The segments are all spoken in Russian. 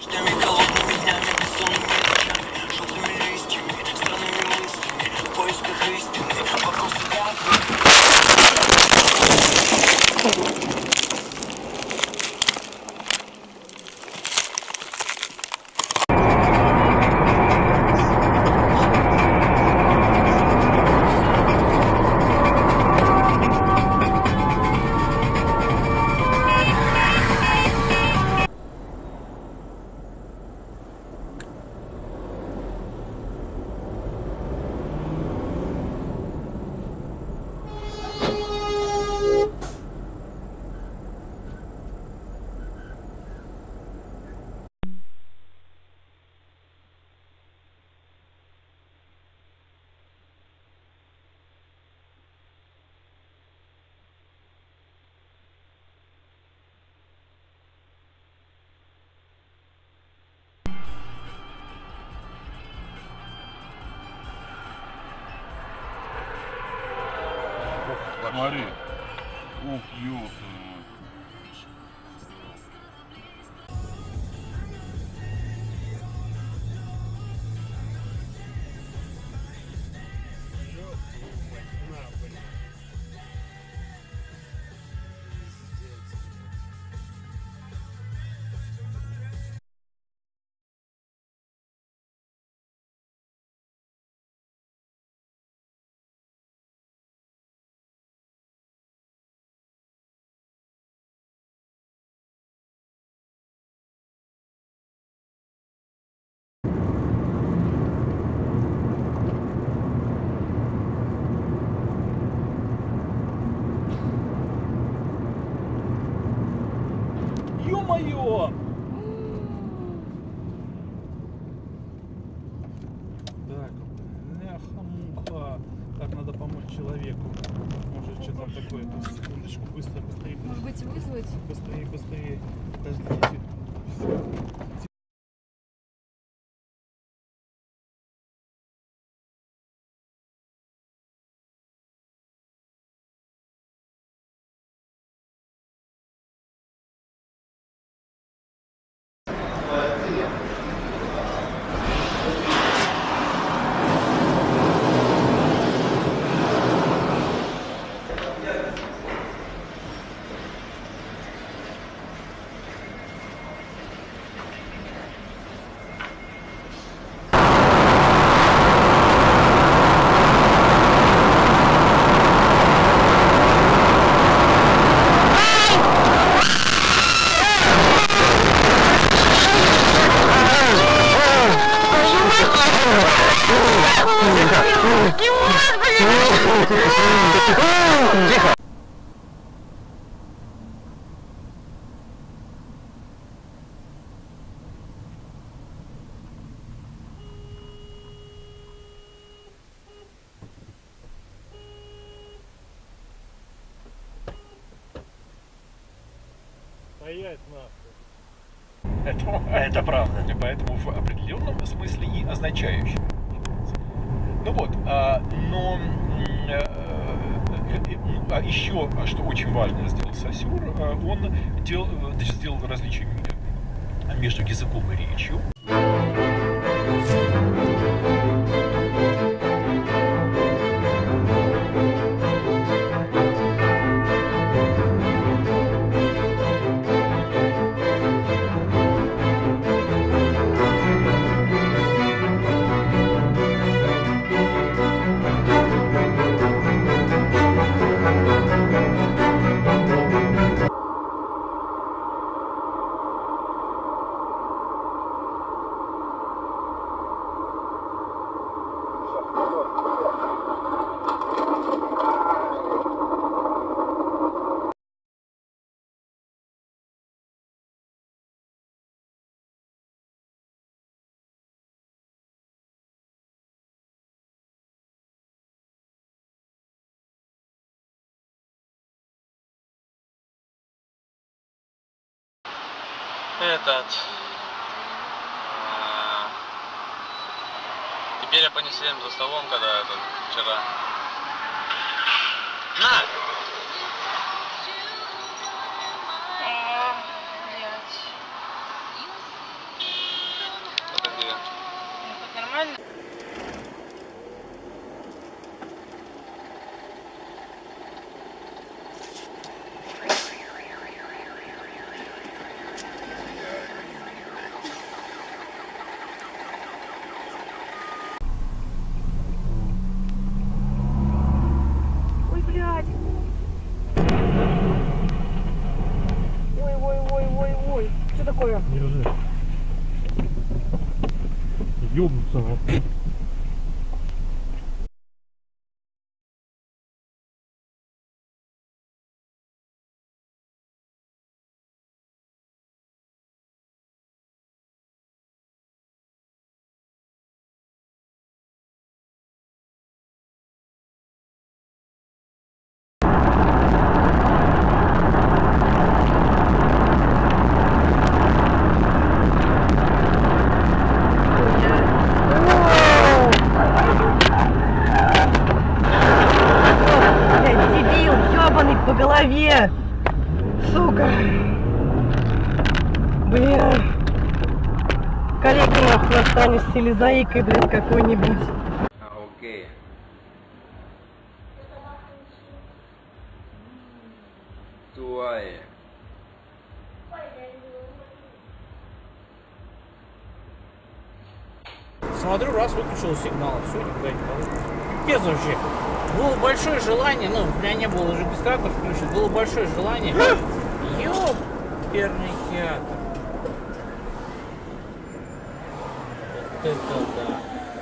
Дождями, голодными днями, бессонными ночами, желтыми листьями, странными мыслями, в поисках истины, вокруг себя. Смотри. Ух, ёпта. Ё-моё! Так, ляха-муха. Так, надо помочь человеку. Может, что там такое? Секундочку, быстро, быстрее. Может быть, вызвать? Быстрее, быстрее. Подождите. Тихо! Стоять нахуй. Это правда. И поэтому в определенном смысле и означающий. Ну вот, еще, что очень важно сделал Сосюр, он сделал различие между языком и речью. Теперь я понесли за столом, когда вчера. На! такое? Держи. Ёбнуться нахуй. По голове, сука, бля, коллеги нахуй останешься или заикой, блядь, какой-нибудь. Окей. Туае. Смотрю, раз выключил сигнал, все, никуда не получится. Без вообще. Было большое желание, ну, у меня не было уже регистратор включен, было большое желание. Ёперный театр. Вот это да.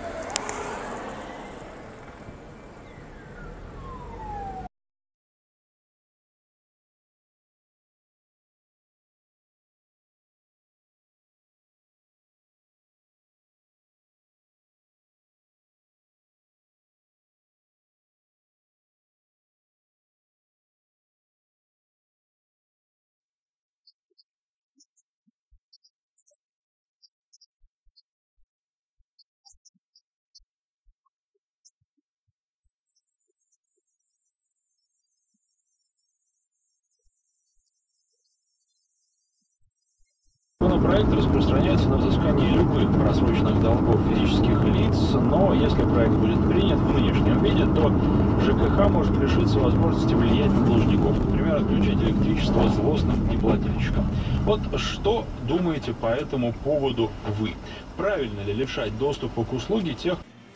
Законопроект распространяется на взыскание любых просроченных долгов физических лиц, но если проект будет принят в нынешнем виде, то ЖКХ может лишиться возможности влиять на должников, например, отключить электричество злостным неплательщикам. Вот что думаете по этому поводу вы? Правильно ли лишать доступа к услуге тех...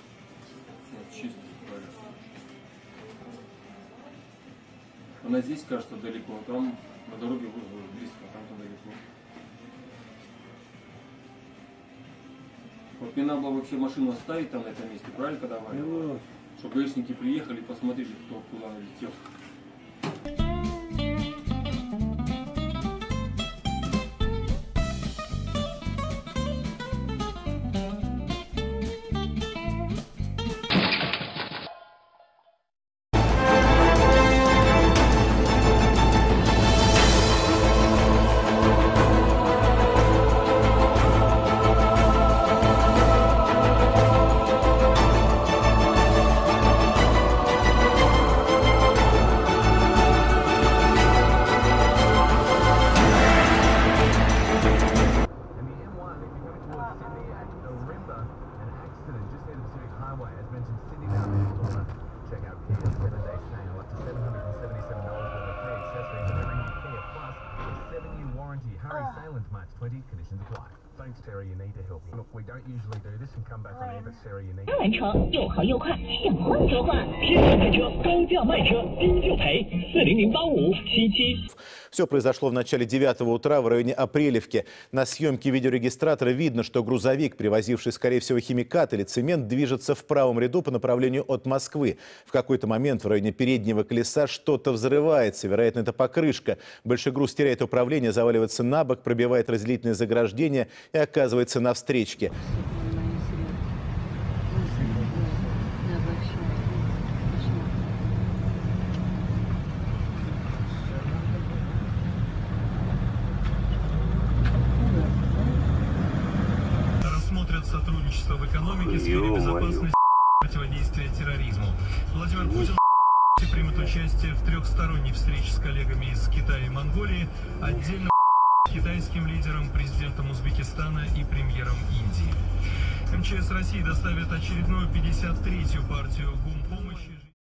Она здесь, кажется, далеко, там на дороге близко, там далеко. Вот мне надо было вообще машину оставить там на этом месте, правильно, когда авария? Чтобы гаишники приехали и посмотрели, кто куда летел. 完成又好又快，想换就换，批量卖车，高价卖车，低就赔，4008577。 Все произошло в начале 9 утра в районе Апрелевки. На съемке видеорегистратора видно, что грузовик, привозивший, скорее всего, химикат или цемент, движется в правом ряду по направлению от Москвы. В какой-то момент в районе переднего колеса что-то взрывается. Вероятно, это покрышка. Большой груз теряет управление, заваливается на бок, пробивает разделительное заграждение и оказывается на встречке. Сотрудничество в экономике, сфере безопасности, противодействия терроризму. Владимир Путин примет участие в трехсторонней встрече с коллегами из Китая и Монголии, отдельно китайским лидером, президентом Узбекистана и премьером Индии. МЧС России доставит очередную 53-ю партию гумпомощи.